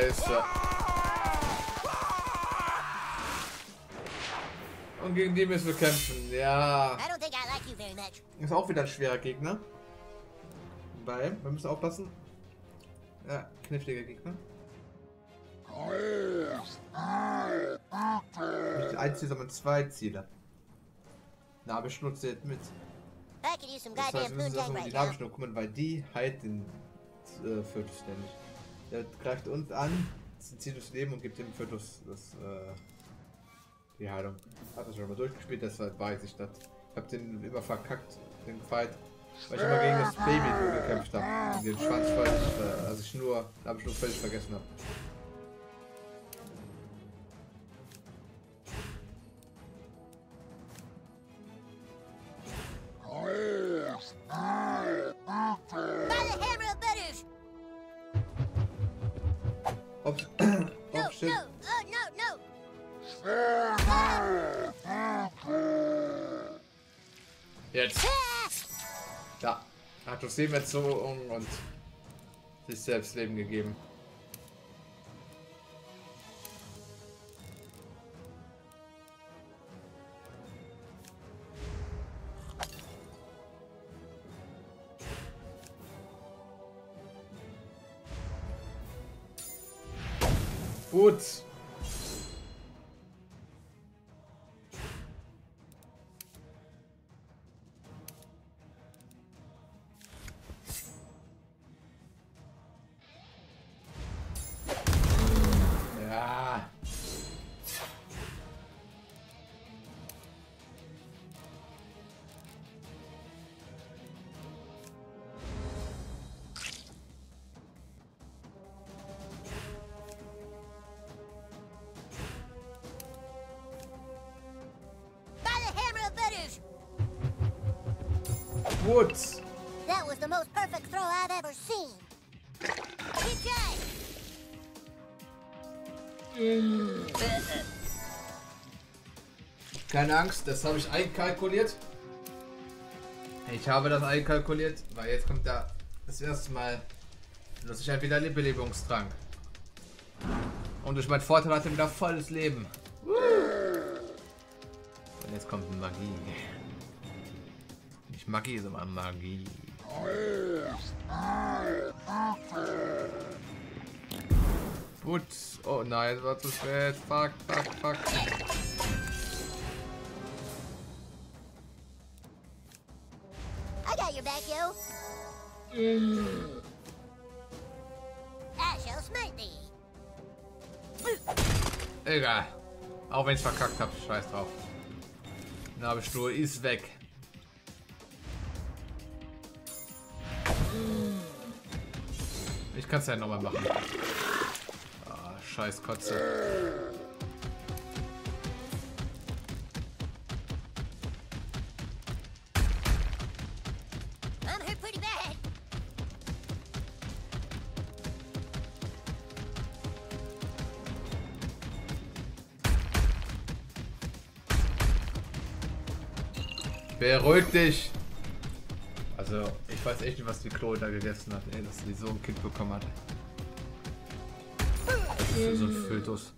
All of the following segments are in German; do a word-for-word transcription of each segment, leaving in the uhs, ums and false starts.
Scheiße. Und gegen die müssen wir kämpfen. Ja. Ist auch wieder ein schwerer Gegner. Weil, wir müssen aufpassen. Ja, kniffliger Gegner. Nicht ein Ziel, sondern zwei Ziele. Nabelschnur zählt mit. Das heißt, wir müssen uns um die Nabelschnur kümmern, weil die heilt den äh, Fötus ständig. Der greift uns an, zieht das Leben und gibt dem Fötus das, äh, die Heilung. Hat das schon mal durchgespielt, deshalb weiß ich das. Ich hab den immer verkackt, den Fight, weil ich immer gegen das Baby gekämpft habe. Den Schwanz, weil ich, äh, also ich nur, Nabelschnur völlig vergessen habe. Oh, oh, shit. Jetzt. Da. Hat das Leben erzogen und sich selbst Leben gegeben. Gut. Ja. Gut. That was the most perfect throw I've ever seen. Keine Angst, das habe ich einkalkuliert. Ich habe das einkalkuliert, weil jetzt kommt da das erste Mal, dass ich halt wieder Belebungsdrang. Und durch meinen Vorteil hatte wieder volles Leben. Und jetzt kommt Magie. Nicht Magie, sondern Magie. Gut. Oh nein, es war zu spät. Fuck, fuck, fuck. I got your back, yo. I shall smite thee. Egal. Auch wenn ich verkackt habe, scheiß drauf. Nabelschnur ist weg. Ich kann es ja nochmal machen. Ah, scheiß Kotze. I'm hurt pretty bad. Beruhig dich. Also, ich weiß echt nicht, was die Chloe da gegessen hat, ey, dass sie so ein Kind bekommen hat. Das ist so ein Fötus.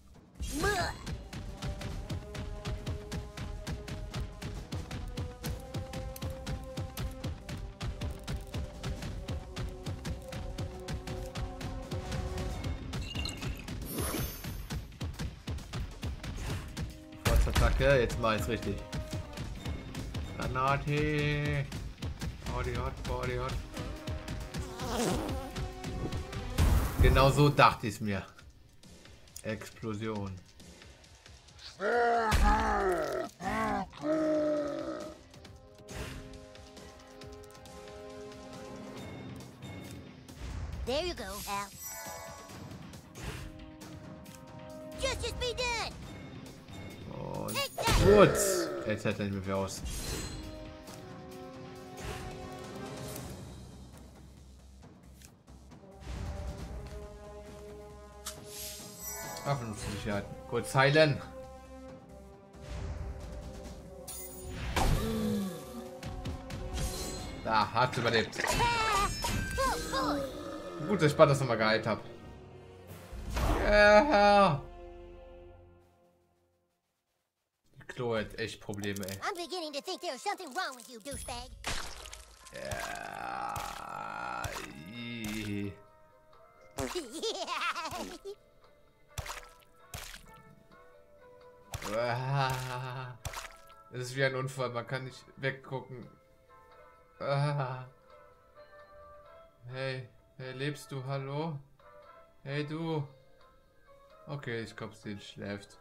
Forzattacke, jetzt mal ist richtig. Granate. Body hot, body hot. Genau so dachte ich es mir. Explosion. There you go, Al. Justice be done. Und gut. Jetzt hält er nicht mehr aus. Waffensicherheit. Kurz heilen. Da, hat überlebt. Gut, dass ich das nochmal geheilt habe. Ja. Die Klo hat echt Probleme, ey. I'm beginning to think there's something wrong with you, douchebag. Ja. I. Ah. Das ist wie ein Unfall, man kann nicht weggucken. Ah. Hey, hey, lebst du? Hallo? Hey, du. Okay, ich glaube, sie schläft.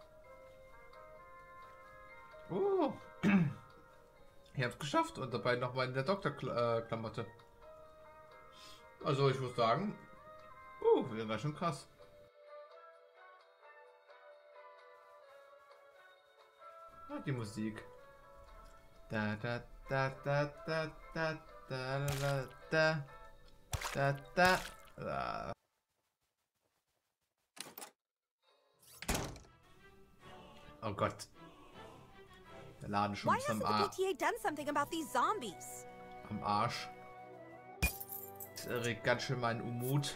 Oh. Ich hab's geschafft und dabei nochmal in der Doktorklamotte. Also, ich muss sagen, uh, das war schon krass. Ah, die Musik. Da da da da da da da da da da da da. Oh Gott. Der Laden schon bis am Arsch. Am Arsch. Das erregt ganz schön meinen Unmut.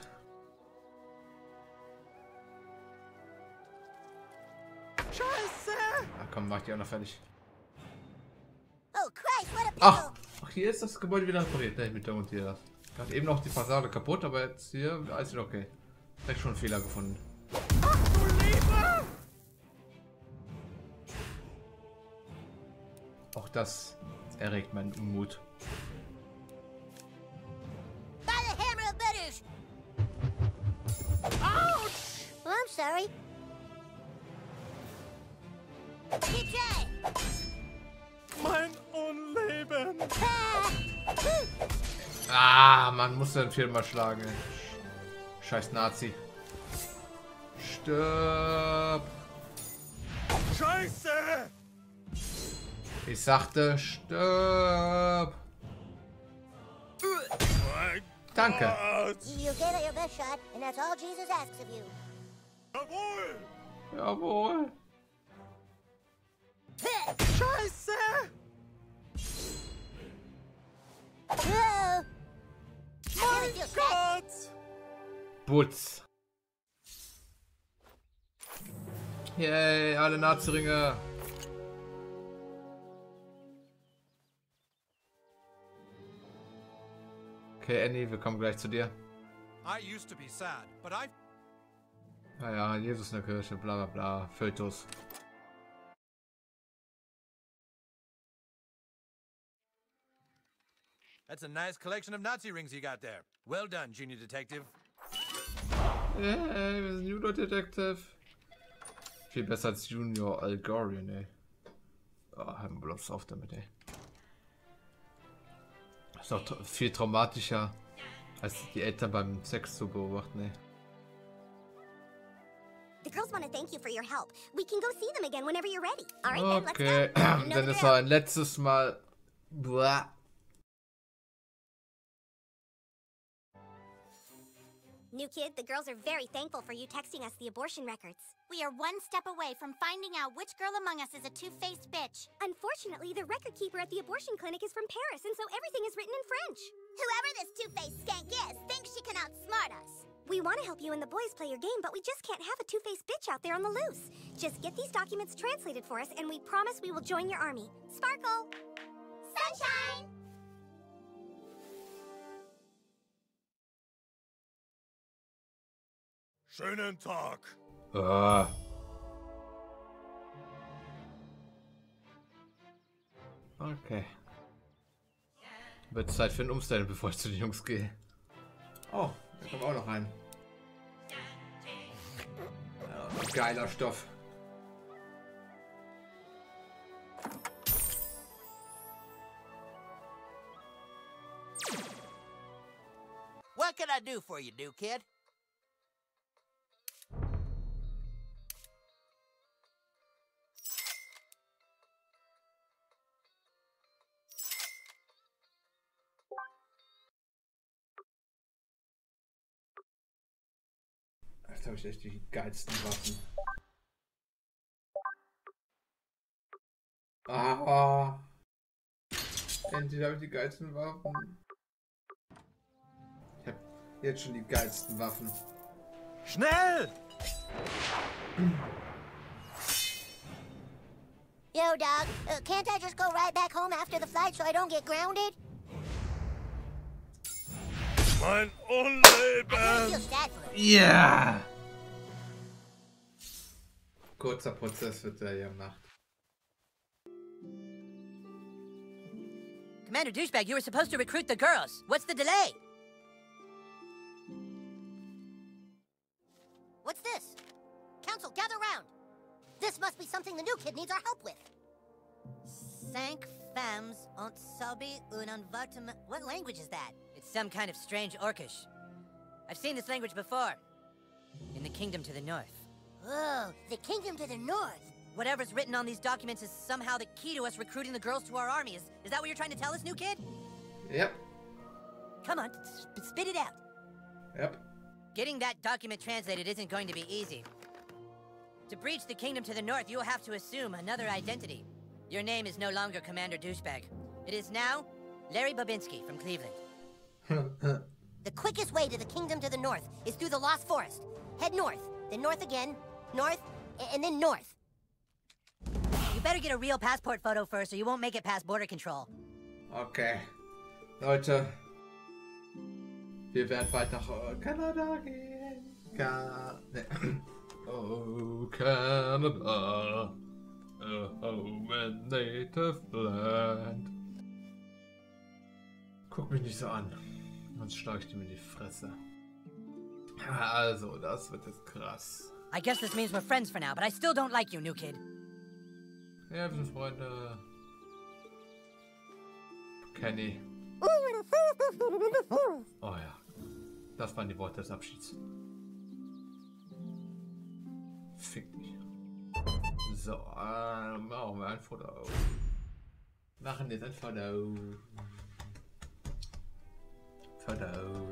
Scheiße! Ach komm, mach die auch noch fertig. Oh Christ, what a pickle! Ach, ach, hier ist das Gebäude wieder repariert. Ne, mit der und hier das. Gerade eben noch die Fassade kaputt, aber jetzt hier ist es okay. Direkt schon einen Fehler gefunden. Ach du Liebe! Auch das erregt meinen Unmut. By the hammer of butters! Ouch! Well, I'm sorry. Keep trying! Mein Unleben! Ah, man muss dann viermal schlagen. Ey. Scheiß Nazi. Stirb! Scheiße! Ich sagte, stirb! Mein Danke. Gott! You gave it your best shot, and that's all Jesus asks of you. Jawohl! Jawohl. Scheiße! Whoa! Mein Gott! Putz. Yay, alle Nazi-Ringe. Okay, Annie, wir kommen gleich zu dir. I used to be sad, but I Naja, Jesus in der Kirche, bla bla bla, Fötus. That's a nice collection of Nazi rings you got there. Well done, Junior Detective. Hey, wir sind Junior Detective. Viel besser als Junior Algorian, ey. Oh, haben wir bloß auf damit, ey. Ist noch tra viel traumatischer, als die Eltern beim Sex zu beobachten, ey. The girls want to thank you for your help. We can go see them again whenever you're ready. All right, then, Okay, let's go. You know dann the ist drill. er ein letztes Mal. Buah. New kid, the girls are very thankful for you texting us the abortion records. We are one step away from finding out which girl among us is a two-faced bitch. Unfortunately, the record keeper at the abortion clinic is from Paris, and so everything is written in French. Whoever this two-faced skank is thinks she can outsmart us. We want to help you and the boys play your game, but we just can't have a two-faced bitch out there on the loose. Just get these documents translated for us, and we promise we will join your army. Sparkle! Sunshine! Schönen Tag! Ah. Okay. Wird Zeit für ein Umstellen, bevor ich zu den Jungs gehe. Oh, da kommt auch noch rein. Ja, geiler Stoff. What can I do for you, new kid? Jetzt habe ich echt die geilsten Waffen. Ah. Endlich habe ich die geilsten Waffen. Ich habe jetzt schon die geilsten Waffen. Schnell! Yo, dog, uh, can't I just go right back home after the flight so I don't get grounded? Mein I kinda feel Unleben! sad for him. Ja! Kurzer Prozess wird er hier gemacht. Commander Douchebag, you were supposed to recruit the girls. What's the delay? What's this? Council, gather round. This must be something the new kid needs our help with. Cinq femmes ont sabi un envartement. What language is that? It's some kind of strange Orcish. I've seen this language before. In the kingdom to the north. Oh, the kingdom to the north. Whatever's written on these documents is somehow the key to us recruiting the girls to our army. Is, is that what you're trying to tell us, new kid? Yep. Come on, sp spit it out. Yep. Getting that document translated isn't going to be easy. To breach the kingdom to the north, you'll have to assume another identity. Your name is no longer Commander Douchebag. It is now Larry Babinski from Cleveland. The quickest way to the kingdom to the north is through the Lost Forest. Head north, then north again, north, a- and then north. You better get a real passport photo first, or you won't make it past border control. Okay. Leute. Wir werden bald nach äh, Kanada gehen. Ka ne. Oh, Canada. A home and native land. Guck mich nicht so an. Sonst schlage ich dir in die Fresse. Also, das wird jetzt krass. I guess this means we're friends for now, but I still don't like you, new kid. Ja, wir sind Freunde. Kenny. Oh ja. Das waren die Worte des Abschieds. Fick mich. So, äh, machen wir ein Foto. Machen jetzt ein Foto. Foto.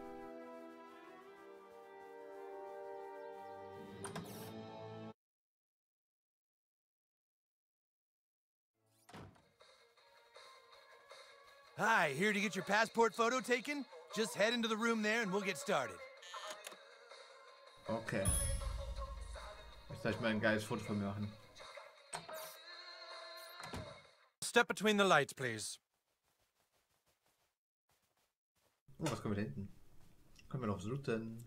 Hi, here to get your passport photo taken? Just head into the room there and we'll get started. Okay. Ich soll mal ein geiles Foto von mir machen. Step between the lights, please. Oh, was können wir da hinten? Können wir noch looten?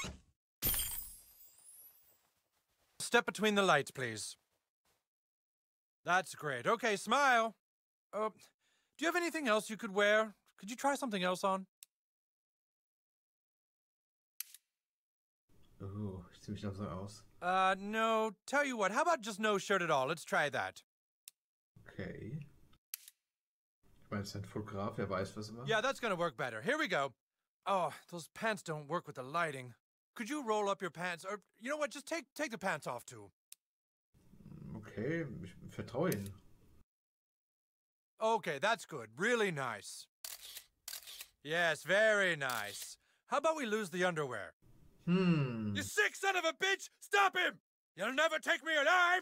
Step between the lights, please. That's great. Okay, smile. Uh, do you have anything else you could wear? Could you try something else on? Oh, ich zieh mich langsam aus. Uh, no. Tell you what, how about just no shirt at all? Let's try that. Okay. Ich meine, es ist ein Fotograf, wer weiß, was er macht. Yeah, that's gonna work better. Here we go. Oh, those pants don't work with the lighting. Could you roll up your pants? Or, you know what, just take take the pants off, too. Okay, ich vertraue Ihnen. Okay, that's good. Really nice. Yes, very nice. How about we lose the underwear? Hmm. You sick son of a bitch! Stop him! You'll never take me alive!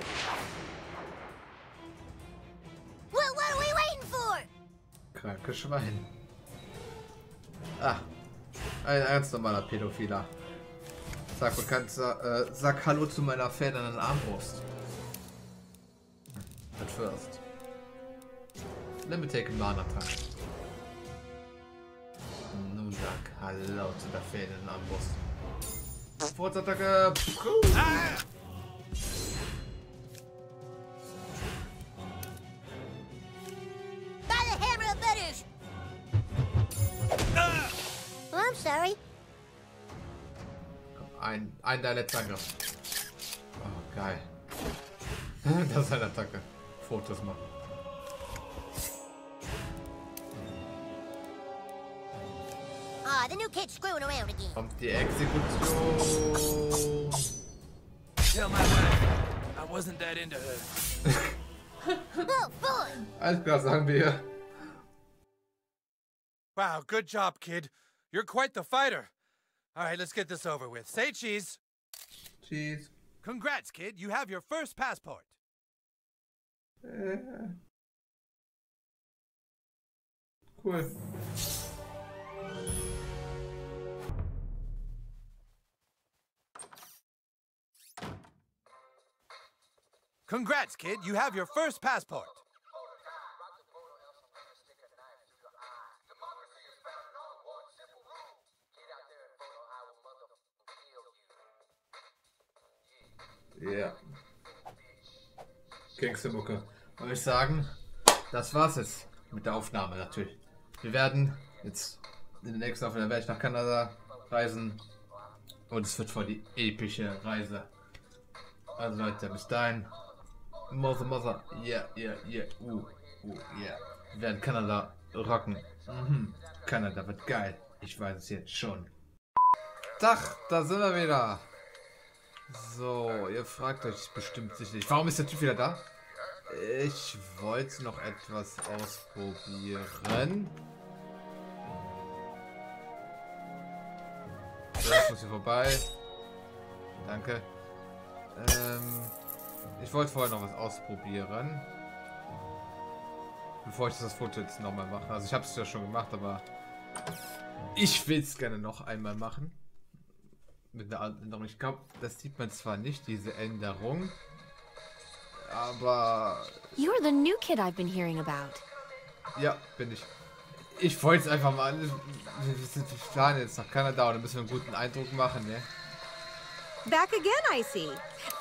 Well, what are we waiting for? Kranke Schwein. Ah. Ein ganz normaler Pädophiler. Sag bekannt, äh, sag Hallo zu meiner federnden Armbrust. At first. Let me take a man attack. Nun sag Hallo zu der federnden Armbrust. Forzattacke! Ah! By the hammer of Bedush! Ah! Oh, I'm sorry. Ein, ein deiner Attacke. Oh, geil. Das ist eine Attacke. Fotos machen. Ah, the new kid's screwing around again. Kommt die Exekution. Tell my wife I wasn't that into her. Oh, boy! Alles klar, sagen wir. Wow, good job, kid. You're quite the fighter. All right, let's get this over with. Say cheese. Cheese. Congrats, kid. You have your first passport. Äh. Cool. Congrats, kid. You have your first passport. Ja. Yeah. Gangstermucke. Würde ich sagen, das war's jetzt mit der Aufnahme natürlich. Wir werden jetzt in der nächsten Aufnahme werde ich nach Kanada reisen und es wird voll die epische Reise. Also Leute, bis dahin. Mother, Mother, yeah, yeah, yeah, uh, uh, yeah. Wir werden Kanada rocken. Mhm. Kanada wird geil. Ich weiß es jetzt schon. Tag, da sind wir wieder. So, ihr fragt euch bestimmt sicherlich, warum ist der Typ wieder da? Ich wollte noch etwas ausprobieren. So, jetzt muss hier vorbei. Danke. Ähm, ich wollte vorher noch was ausprobieren. Bevor ich das Foto jetzt nochmal mache. Also ich habe es ja schon gemacht, aber ich will es gerne noch einmal machen. Mit einer Änderung. Ich glaube, das sieht man zwar nicht, diese Änderung. Aber... You're the new kid I've been hearing about. Ja, bin ich. Ich wollte es einfach mal... Wir sind planen jetzt nach Kanada und dann müssen wir einen guten Eindruck machen, ne? Back again, I see.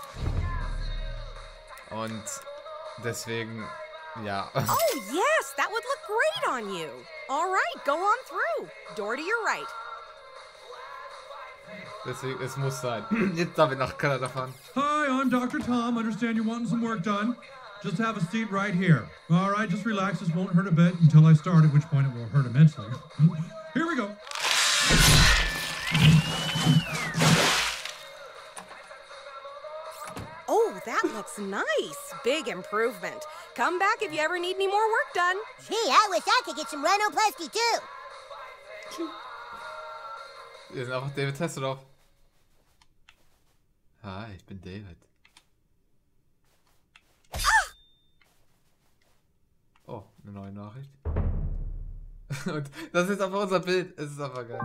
Und deswegen, ja. Oh yes, that would look great on you. All right, go on through. Door to your right. Deswegen, es muss sein. Jetzt darf ich nach Kanada fahren. Hi, I'm Doctor Tom. Understand you're wanting some work done. Just have a seat right here. All right, just relax. This won't hurt a bit until I start, at which point it will hurt immensely. Here we go. Oh, that looks nice. Big improvement. Come back if you ever need any more work done. Gee, I wish I could get some rhinoplasty too. Wir sind einfach David Hasselhoff. Hi, ich bin David. Ah! Oh, eine neue Nachricht. Und das ist jetzt einfach unser Bild. Es ist einfach geil.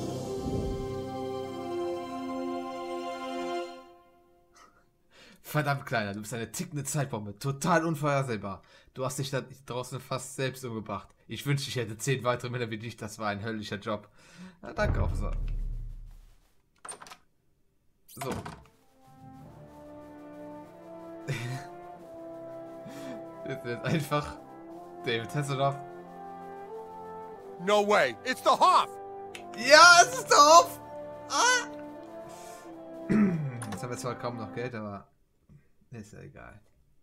Verdammt Kleiner, du bist eine tickende Zeitbombe. Total unvorhersehbar. Du hast dich da draußen fast selbst umgebracht. Ich wünschte, ich hätte zehn weitere Männer wie dich. Das war ein höllischer Job. Na, danke, Officer. So. Jetzt ist einfach David Hasselhoff. No way, it's the Hoff! Ja, es ist der Hoff! Ah! Jetzt haben wir zwar kaum noch Geld, aber ist ja egal.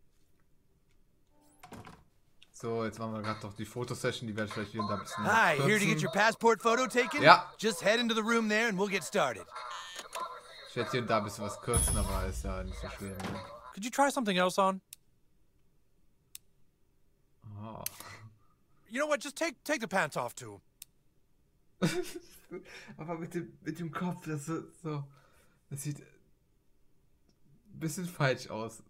So, jetzt machen wir gerade doch die Fotosession, die werde ich vielleicht hier und da ein bisschen Hi, here to get your passport photo taken? Ja. Just head into the room there and we'll get started. Ich werde hier und da ein bisschen was kürzen, aber ist ja nicht so schlimm. Ne? Could you try something else on? Oh. You know what? Just take take the pants off too. Aber mit dem mit dem Kopf, das so, so das sieht ein bisschen falsch aus.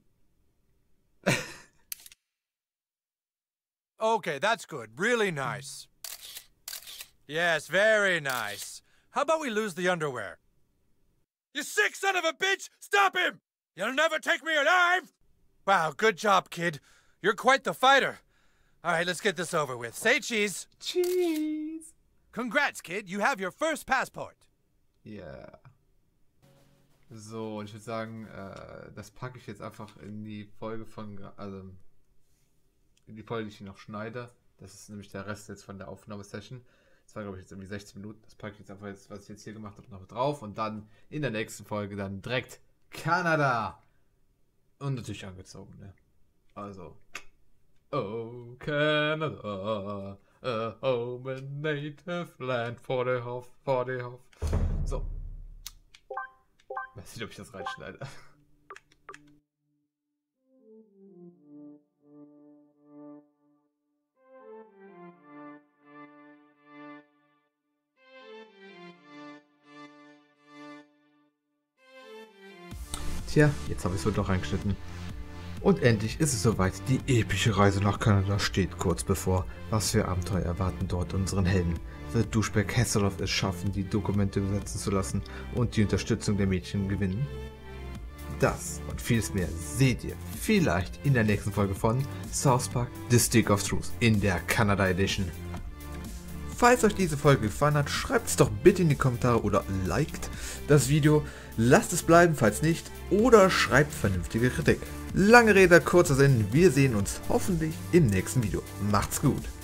Okay, that's good. Really nice. Yes, very nice. How about we lose the underwear? You sick son of a bitch! Stop him! You'll never take me alive! Wow, good job, kid. You're quite the fighter. All right, let's get this over with. Say cheese. Cheese. Congrats, kid. You have your first passport. Yeah. So, und ich würde sagen, äh, das packe ich jetzt einfach in die Folge von, also in die Folge, die ich noch schneide. Das ist nämlich der Rest jetzt von der Aufnahmesession. Das war, glaube ich, jetzt irgendwie sechzehn Minuten. Das packe ich jetzt einfach jetzt, was ich jetzt hier gemacht habe, noch drauf. Und dann in der nächsten Folge dann direkt Kanada. Und natürlich angezogen, ne? Also. Oh, Canada, a home and native land for the Hoff, for the Hoff. So. Weiß nicht, ob ich das reinschneide. Tja, jetzt habe ich es wohl doch reingeschnitten. Und endlich ist es soweit. Die epische Reise nach Kanada steht kurz bevor. Was für Abenteuer erwarten dort unseren Helden? Wird Douchebag Hasselhoff es schaffen, die Dokumente übersetzen zu lassen und die Unterstützung der Mädchen gewinnen? Das und vieles mehr seht ihr vielleicht in der nächsten Folge von South Park The Stick of Truth in der Canada Edition. Falls euch diese Folge gefallen hat, schreibt es doch bitte in die Kommentare oder liked das Video, lasst es bleiben, falls nicht, oder schreibt vernünftige Kritik. Lange Rede, kurzer Sinn, wir sehen uns hoffentlich im nächsten Video. Macht's gut!